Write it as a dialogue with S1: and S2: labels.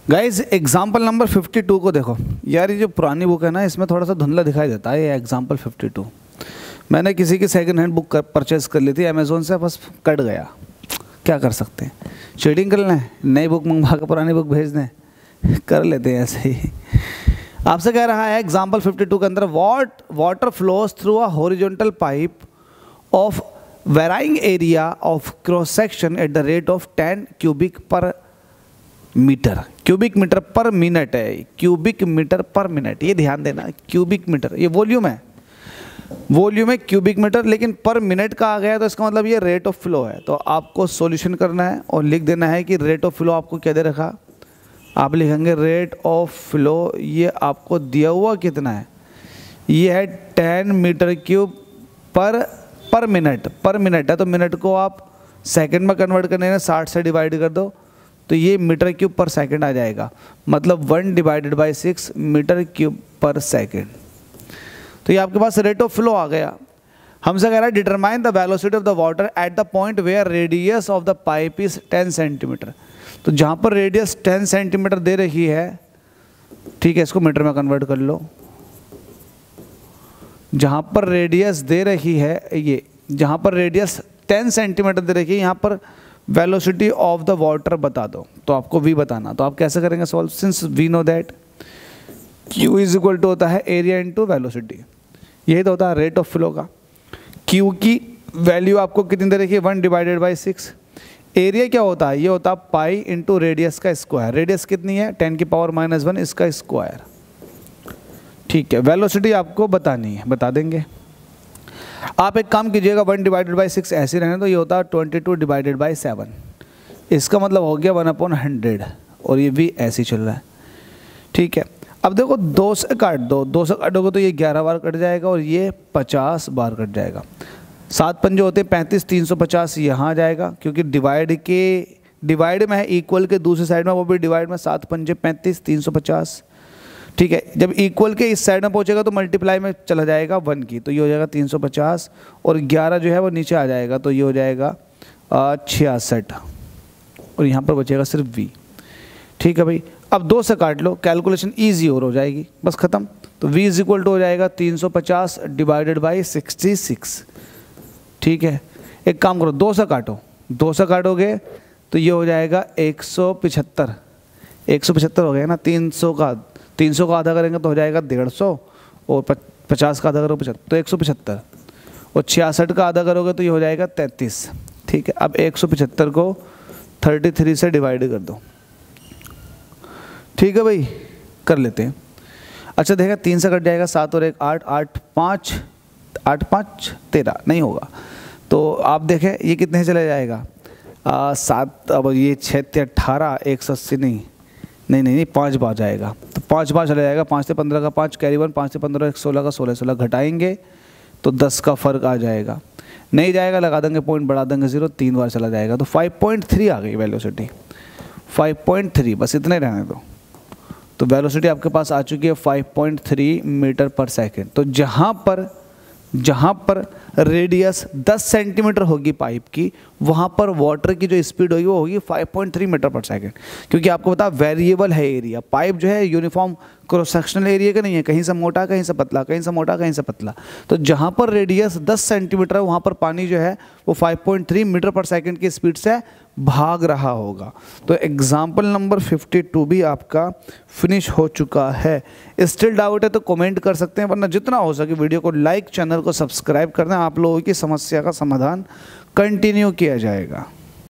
S1: Guys example number 52 को देखो यार, ये जो पुरानी बुक है ना इसमें थोड़ा सा धुंधला दिखाई देता है। ये एग्जाम्पल 52 मैंने किसी की सेकंड हैंड बुक परचेज कर ली थी अमेज़ोन से, बस कट गया, क्या कर सकते हैं, चीटिंग कर लें, नई बुक मंगवा कर पुरानी बुक भेज दें, कर लेते हैं ऐसे ही। आपसे कह रहा है एग्जाम्पल 52 के अंदर water flows through a horizontal pipe of varying area of cross section at the rate of 10 cubic per metre. Cubic metre per minute है, क्यूबिक मीटर पर मिनट, ये ध्यान देना, क्यूबिक मीटर ये वॉल्यूम है, volume है cubic metre, लेकिन per minute का आ गया तो इसका मतलब ये रेट ऑफ फ्लो है। तो आपको सॉल्यूशन करना है और लिख देना है कि रेट ऑफ फ्लो आपको क्या दे रखा, आप लिखेंगे रेट ऑफ फ्लो, ये आपको दिया हुआ कितना है, ये है 10 मीटर क्यूब पर मिनट है, तो मिनट को आप सेकंड में कन्वर्ट करने हैं, 60 से डिवाइड कर दो तो ये मीटर क्यूब पर सेकंड आ जाएगा, मतलब 1/6 मीटर क्यूब पर सेकंड। तो ये आपके पास रेट ऑफ फ्लो आ गया। हमसे कह रहा है determine the velocity of the water at the point where radius of the pipe is 10 centimetre. तो जहाँ पर रेडियस 10 सेंटीमीटर दे रही है, ठीक है, इसको मीटर में कन्वर्ट कर लो, जहाँ पर रेडियस दे रही है, ये जहाँ पर रेडियस 10 सेंटीमीटर दे रही है, यहाँ पर वेलोसिटी ऑफ द वाटर बता दो, तो आपको v बताना। तो आप कैसे करेंगे solve, since we know that q is equal to होता है एरिया इंटू वेलोसिटी, यही तो होता है रेट ऑफ फ्लो का। q की वैल्यू आपको कितनी दे रखी है, 1/6। एरिया क्या होता है, ये होता है पाई इंटू रेडियस का स्क्वायर, रेडियस कितनी है 10⁻⁻1 इसका स्क्वायर, ठीक है। वेलोसिटी आपको बतानी है, बता देंगे। आप एक काम कीजिएगा, 1/6 ऐसे रहने तो ये होता है 22/7, इसका मतलब हो गया 1/100, और ये भी ऐसे ही चल रहा है, ठीक है। अब देखो 2 से काट दो, 2 से काटोगे तो ये 11 बार कट जाएगा और ये 50 बार कट जाएगा। 7 पंजे होते हैं 35, 350 यहाँ आ जाएगा, क्योंकि डिवाइड में है, इक्वल के दूसरी साइड में वो भी डिवाइड में, 7 पंजे 35, 350, ठीक है। जब इक्वल के इस साइड में पहुंचेगा तो मल्टीप्लाई में चला जाएगा 1 की, तो ये हो जाएगा 350, और 11 जो है वो नीचे आ जाएगा, तो ये हो जाएगा 66, और यहाँ पर बचेगा सिर्फ v, ठीक है भाई। अब 2 से काट लो, कैलकुलेशन ईजी और हो जाएगी, बस ख़त्म। तो v इज इक्वल टू हो जाएगा 350/66, ठीक है। एक काम करो, 2 से काटो, 2 से काटोगे तो ये हो जाएगा 175, 175 हो गया ना, 300 का आधा करेंगे तो हो जाएगा 150, और 50 का आधा करोगे 75, तो 175, और 66 का आधा करोगे तो ये हो जाएगा 33, ठीक है। अब 175 को 33 से डिवाइड कर दो, ठीक है भाई, कर लेते हैं। अच्छा देखा, 3 से कट जाएगा, 7 और 1 8, 8 5 13 नहीं होगा, तो आप देखें ये कितने चले जाएगा, 7, अब ये 6 × 18, 180 नहीं 5 बार जाएगा, तो 5 बार चला जाएगा, 5 से 15 का 5 कैरी 1, 5 से 15 16 का 16 घटाएंगे तो 10 का फर्क आ जाएगा, नहीं जाएगा लगा देंगे पॉइंट, बढ़ा देंगे 0, 3 बार चला जाएगा, तो 5.3 आ गई वेलोसिटी, 5.3, बस इतने रहने दो। तो वेलोसिटी आपके पास आ चुकी है 5.3 मीटर पर सेकेंड। तो जहाँ पर रेडियस 10 सेंटीमीटर होगी पाइप की, वहाँ पर वाटर की जो स्पीड होगी वो होगी 5.3 मीटर पर सेकेंड, क्योंकि आपको पता वेरिएबल है एरिया, पाइप जो है यूनिफॉर्म क्रॉस सेक्शनल एरिया का नहीं है, कहीं से मोटा कहीं से पतला, कहीं से मोटा कहीं से पतला। तो जहाँ पर रेडियस 10 सेंटीमीटर है वहाँ पर पानी जो है वो 5.3 मीटर पर सेकेंड की स्पीड से भाग रहा होगा। तो एग्जाम्पल नंबर 52 भी आपका फिनिश हो चुका है। स्टिल डाउट है तो कमेंट कर सकते हैं, वरना जितना हो सके वीडियो को लाइक, चैनल को सब्सक्राइब करना, आप लोगों की समस्या का समाधान कंटिन्यू किया जाएगा।